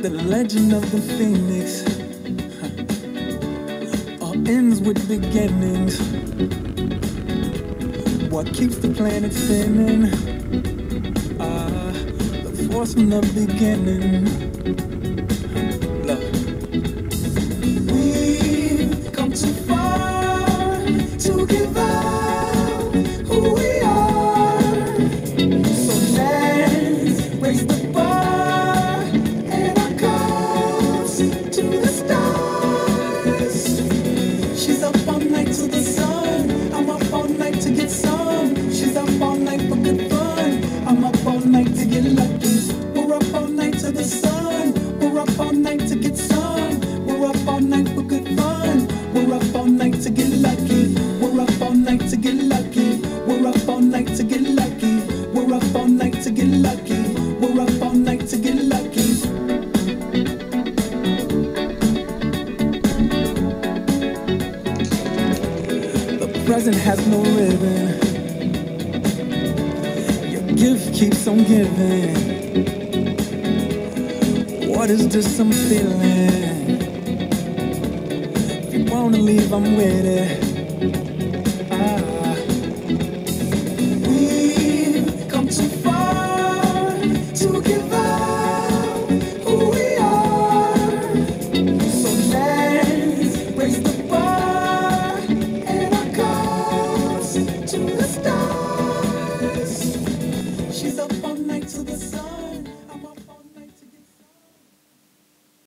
The legend of the phoenix all ends with beginnings. What keeps the planet spinning? The force from the beginning. Love. We've come too far to give up who we are. So let's raise the bar and our cups to the stars. She's up all night to the sun. I'm up all night to get some. She's up all night for good fun. I'm up all night to get lucky. We're up all night to the sun. We're up all night to get some. We're up all night for good fun. We're up all night to get lucky. We're up all night to get lucky. We're up all night to get lucky. We're up all night to get lucky. We're up all night to get lucky. The present has no ribbon. Your gift keeps on giving. What is this I'm feeling? If you wanna leave, I'm with it.